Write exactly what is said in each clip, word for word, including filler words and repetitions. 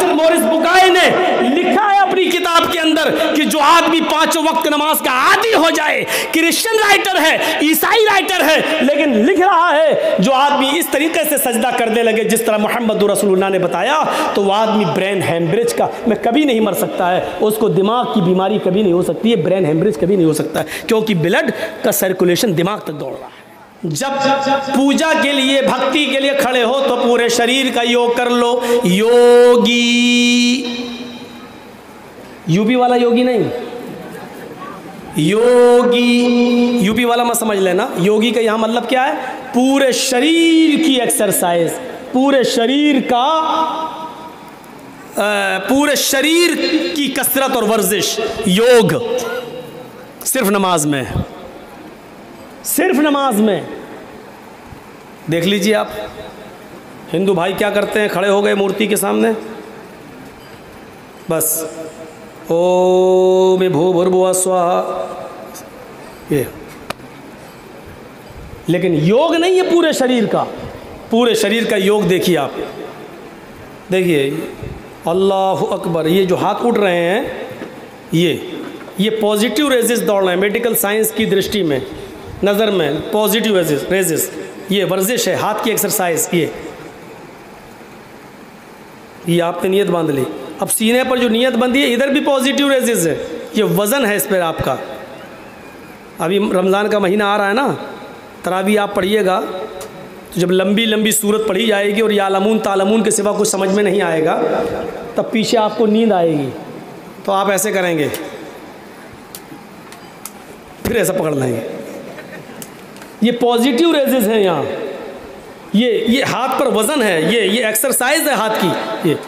Doctor Morris बुकाई ने लिखा है अपनी किताब के अंदर कि जो आदमी पांचों वक्त नमाज का आदी हो जाए, क्रिश्चियन राइटर है, ईसाई राइटर है, लेकिन लिख रहा है जो आदमी इस तरीके से सजदा करने लगे जिस तरह मोहम्मद रसूलुल्लाह ने बताया, तो वो आदमी ब्रेन हेमरेज का मैं कभी नहीं मर सकता है, उसको दिमाग की बीमारी कभी नहीं हो सकती है, ब्रेन हेमरेज कभी नहीं हो सकता है, क्योंकि ब्लड का सर्कुलेशन दिमाग तक दौड़ रहा है। जब पूजा के लिए, भक्ति के लिए खड़े हो तो पूरे शरीर का योग कर लो। योगी, यूपी वाला योगी नहीं, योगी, यूपी वाला मत समझ लेना। योगी का यहां मतलब क्या है? पूरे शरीर की एक्सरसाइज, पूरे शरीर का पूरे शरीर की कसरत और वर्जिश, योग सिर्फ नमाज में, सिर्फ नमाज में। देख लीजिए आप, हिंदू भाई क्या करते हैं, खड़े हो गए मूर्ति के सामने, बस ओम भूर्भुवः स्वाहा, ये। लेकिन योग नहीं है पूरे शरीर का, पूरे शरीर का योग देखिए आप, देखिए अल्लाहु अकबर, ये जो हाथ उठ रहे हैं, ये ये पॉजिटिव रेजेस दौड़ रहे हैं मेडिकल साइंस की दृष्टि में, नज़र में पॉजिटिव रेजेस रेजेस ये वर्जिश है, हाथ की एक्सरसाइज। ये ये आपने नियत बांध ली, अब सीने पर जो नियत बंधी है इधर भी पॉजिटिव रेजेस है, ये वज़न है इस पर आपका। अभी रमज़ान का महीना आ रहा है ना, तरावी आप पढ़िएगा तो जब लंबी लंबी सूरत पढ़ी जाएगी और यालमून तालमून के सिवा कुछ समझ में नहीं आएगा, तब पीछे आपको नींद आएगी, तो आप ऐसे करेंगे, फिर ऐसा पकड़ लेंगे। ये पॉजिटिव रेजेस हैं यहाँ, ये ये हाथ पर वजन है, ये ये एक्सरसाइज है हाथ की, ये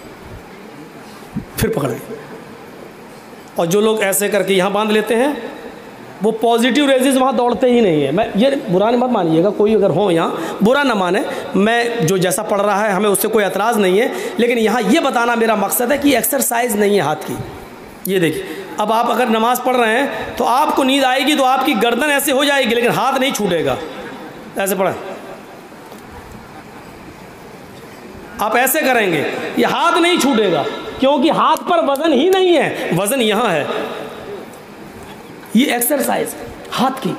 फिर पकड़ लेंगे। और जो लोग ऐसे करके यहाँ बांध लेते हैं, वो पॉजिटिव रेजेस वहाँ दौड़ते ही नहीं है। मैं ये बुरा मत मानिएगा, कोई अगर हो यहाँ बुरा ना माने, मैं जो जैसा पढ़ रहा है हमें उससे कोई एतराज़ नहीं है, लेकिन यहाँ ये बताना मेरा मकसद है कि एक्सरसाइज नहीं है हाथ की। ये देखिए, अब आप अगर नमाज़ पढ़ रहे हैं तो आपको नींद आएगी तो आपकी गर्दन ऐसे हो जाएगी, लेकिन हाथ नहीं छूटेगा। ऐसे पढ़ें, आप ऐसे करेंगे, ये हाथ नहीं छूटेगा, क्योंकि हाथ पर वजन ही नहीं है, वजन यहाँ है। ये एक्सरसाइज हाथ की,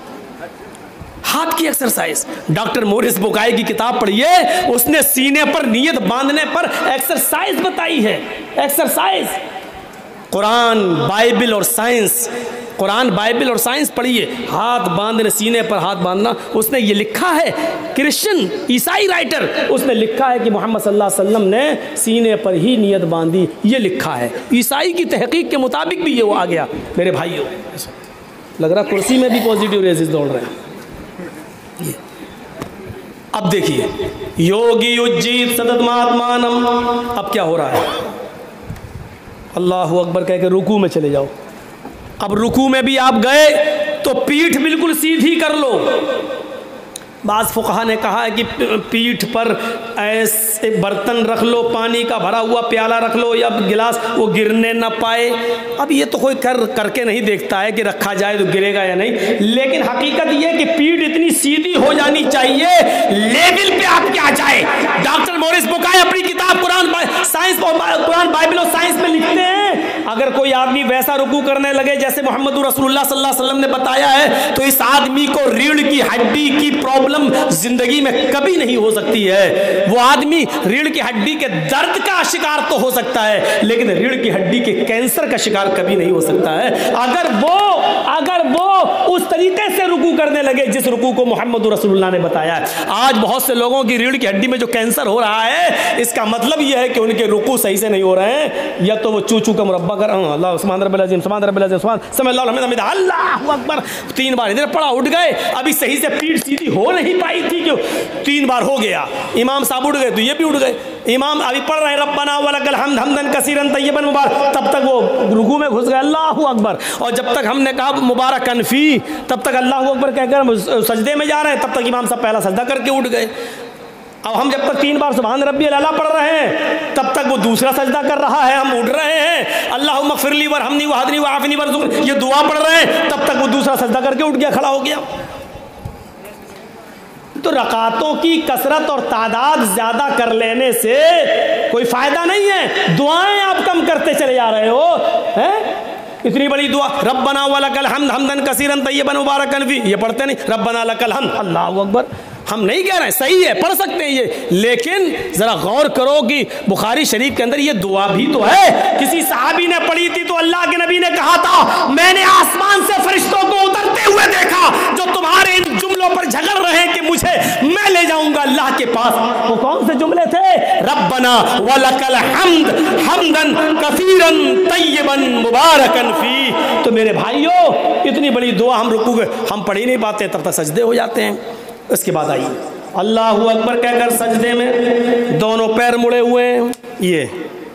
हाथ की एक्सरसाइज। डॉक्टर मोरिस बुकाई की किताब पढ़िए, उसने सीने पर नियत बांधने पर एक्सरसाइज बताई है, एक्सरसाइज। कुरान, बाइबल और साइंस, कुरान, बाइबल और साइंस पढ़िए, हाथ बांधने, सीने पर हाथ बांधना। उसने ये लिखा है, क्रिश्चियन ईसाई राइटर, उसने लिखा है कि मोहम्मद सल्लल्लाहु अलैहि वसल्लम ने सीने पर ही नियत बांधी, ये लिखा है। ईसाई की तहकीक के मुताबिक भी ये वो आ गया। मेरे भाइयों, लग रहा कुर्सी में भी पॉजिटिव रेजेस दौड़ रहे हैं। ये अब देखिए, योगी उज्जीत सतत महात्मानम। अब क्या हो रहा है? अल्लाहु अकबर कह के रुकू में चले जाओ। अब रुकू में भी आप गए तो पीठ बिल्कुल सीधी कर लो। बाज़ फुक़हा ने कहा है कि पीठ पर ऐसे बर्तन रख लो, पानी का भरा हुआ प्याला रख लो या गिलास, वो गिरने ना पाए। अब ये तो कोई कर करके नहीं देखता है कि रखा जाए तो गिरेगा या नहीं, लेकिन हकीकत ये है कि पीठ इतनी सीधी हो जानी चाहिए, लेवल पे आपके आ जाए। डॉक्टर मोरिस बुकाई अपनी किताब कुरान साइंस कुरान बाइबल और साइंस में लिखते हैं, अगर कोई आदमी वैसा रुकू करने लगे जैसे मोहम्मद रसूलुल्लाह सल्लल्लाहु अलैहि वसल्लम ने बताया है, तो इस आदमी को रीढ़ की हड्डी की प्रॉब्लम जिंदगी में कभी नहीं हो सकती है। वो आदमी रीढ़ की हड्डी के दर्द का शिकार तो हो सकता है, लेकिन रीढ़ की हड्डी के कैंसर का शिकार कभी नहीं हो सकता है, अगर वो अगर वो उस तरीके से रुकू करने लगे जिस रुकू को मोहम्मद रसूलुल्लाह ने बताया है। आज बहुत से लोगों की रीढ़ की हड्डी में जो कैंसर हो रहा है, इसका मतलब यह है कि उनके रुकू सही से नहीं हो रहे हैं, या तो वो चू चू का मुरब्बा कर अल्लाह सुभान रब्बिल अज़ीम सुभान रब्बिल अज़ीम सुभान समीअल्लाहु लिमन हमिदा अल्लाहु अकबर तीन बार इधर पड़ा, उठ गए, अभी सही से पीठ सीधी हो नहीं पाई थी, क्यों तीन बार हो गया, इमाम साहब उठ गए तो ये भी उठ गए। इमाम अभी पढ़ रहे हैं रब्बना वलकल हम्द हम्दन कसीरन तय्यबन मुबारक, तब तक वो रुकू में घुस गए अल्लाहु अकबर, और जब तक हमने कहा मुबारक कनफी, तब तक अल्लाहु अकबर कहकर सजदे में जा रहे हैं, तब तक इमाम साहब पहला सजदा करके उठ गए। अब हम जब तक तीन बार सुभान रब्बियल आला पढ़ रहे हैं, तब तक वो दूसरा सजदा कर रहा है, हम उठ रहे हैं अल्लाहुम्मा ग़फ़िरली वरहमनी वहदनी वआफ़िनी वरज़ुक़नी, ये दुआ पढ़ रहे हैं, तब तक वो दूसरा सजदा करके उठ गया, खड़ा हो गया। तो रकातों की कसरत और तादाद ज़्यादा कर लेने से कोई फ़ायदा नहीं है, दुआएं आप कम करते चले जा रहे हो। हैं इतनी बड़ी दुआ, रब्बना व लकल हम्द हम्दन कसीरन तय्यबन मुबारकन फी, ये पढ़ते नहीं, रब्बना लकल हम्द, अल्लाहु अकबर। हम नहीं कह रहे हैं, सही है, पढ़ सकते हैं ये, लेकिन ज़रा गौर करो कि बुखारी शरीफ के अंदर ये दुआ भी तो है। किसी सहाबी ने पढ़ी थी तो अल्लाह के नबी ने कहा था, मैंने आसमान से फरिश्तों को उतरते हुए देखा जो तुम्हारे इन जुमलों पर झगड़ रहे हैं कि मुझे मैं ले जाऊंगा अल्लाह के पास। वो कौन से जुमले थे? रब्बना व लकल हम्द हम्दन कसीरन तय्यबन मुबारकन फी। तो मेरे भाइयों, इतनी बड़ी दुआ हम रुकू हम पढ़ ही नहीं पाते, तब तक सजदे हो जाते हैं। इसके बाद आइए, अल्लाहु अकबर कहकर सजदे में दोनों पैर मुड़े हुए हैं, ये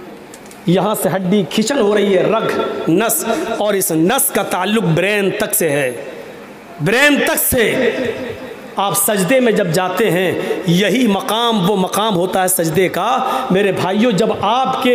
यहाँ से हड्डी खिंचन हो रही है, रग नस, और इस नस का ताल्लुक ब्रेन तक से है, ब्रेन तक से। आप सजदे में जब जाते हैं, यही मकाम वो मकाम होता है सजदे का मेरे भाइयों, जब आपके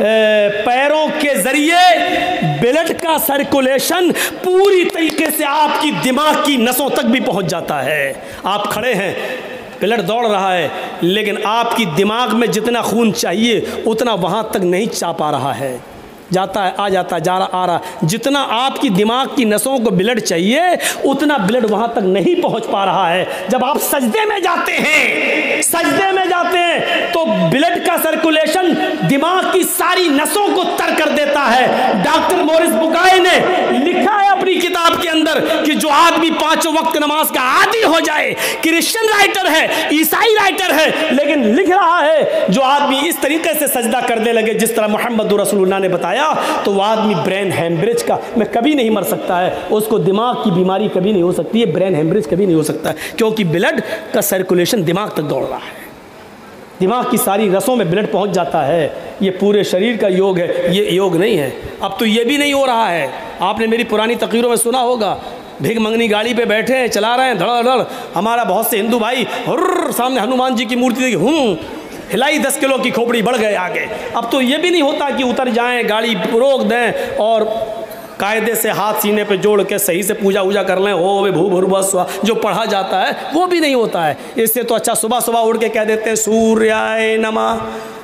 पैरों के ज़रिए ब्लड का सर्कुलेशन पूरी तरीके से आपकी दिमाग की नसों तक भी पहुंच जाता है। आप खड़े हैं, ब्लड दौड़ रहा है, लेकिन आपकी दिमाग में जितना खून चाहिए उतना वहाँ तक नहीं जा पा रहा है, जाता है आ जाता जा रहा आ रहा, जितना आपकी दिमाग की नसों को ब्लड चाहिए उतना ब्लड वहाँ तक नहीं पहुँच पा रहा है। जब आप सजदे में जाते हैं, सजदे में जाते हैं तो ब्लड का सर्कुलेशन दिमाग की सारी नसों को तर कर देता है। डॉक्टर मोरिस बुकाई ने लिखा है अपनी किताब के अंदर कि जो आदमी पांचों वक्त नमाज का आदी हो जाए, क्रिश्चियन राइटर है, ईसाई राइटर है, लेकिन लिख रहा है जो आदमी इस तरीके से सजदा करने लगे जिस तरह मोहम्मद रसूलुल्लाह ने बताया, तो वो आदमी ब्रेन हेमरेज का मैं कभी नहीं मर सकता है, उसको दिमाग की बीमारी कभी नहीं हो सकती है, ब्रेन हेमरेज कभी नहीं हो सकता है, क्योंकि ब्लड का सर्कुलेशन दिमाग तक दौड़ रहा है, दिमाग की सारी रसों में ब्लड पहुंच जाता है। ये पूरे शरीर का योग है, ये योग नहीं है। अब तो ये भी नहीं हो रहा है। आपने मेरी पुरानी तकरीरों में सुना होगा, भीख मंगनी गाड़ी पे बैठे हैं, चला रहे हैं धड़ाधड़, हमारा बहुत से हिंदू भाई हुर्र सामने हनुमान जी की मूर्ति देखी, हूँ हिलाई, दस किलो की खोपड़ी बढ़ गए आगे। अब तो ये भी नहीं होता कि उतर जाएं, गाड़ी रोक दें और कायदे से हाथ सीने पे जोड़ के सही से पूजा वूजा कर लें, ओ वे भू भूर्भुवः स्वः जो पढ़ा जाता है वो भी नहीं होता है। इससे तो अच्छा सुबह सुबह उठ के कह देते हैं सूर्याय नमः,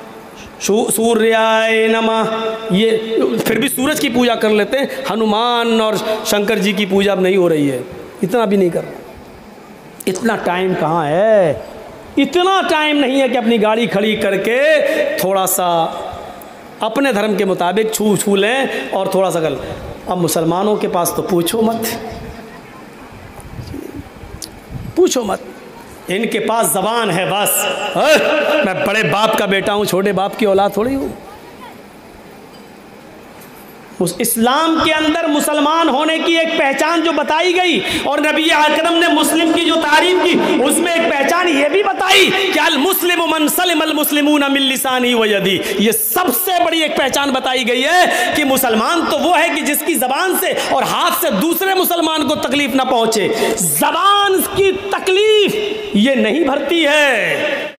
सूर्याय नमः, ये फिर भी सूरज की पूजा कर लेते हैं। हनुमान और शंकर जी की पूजा अब नहीं हो रही है, इतना भी नहीं कर रहा। इतना टाइम कहाँ है, इतना टाइम नहीं है कि अपनी गाड़ी खड़ी करके थोड़ा सा अपने धर्म के मुताबिक छू छू लें और थोड़ा सा गल। अब मुसलमानों के पास तो पूछो मत, पूछो मत, इनके पास ज़बान है बस। मैं बड़े बाप का बेटा हूँ, छोटे बाप की औलाद थोड़ी हूँ। उस इस्लाम के अंदर मुसलमान होने की एक पहचान जो बताई गई और नबी अकरम ने मुस्लिम की जो तारीफ की उसमें एक पहचान ये भी बताई कि अल मुस्लिम मन सलिमल मुस्लिमून मिन लिसानी व यदी। ये सबसे बड़ी एक पहचान बताई गई है कि मुसलमान तो वो है कि जिसकी जबान से और हाथ से दूसरे मुसलमान को तकलीफ ना पहुंचे। जबान की तकलीफ ये नहीं भरती है,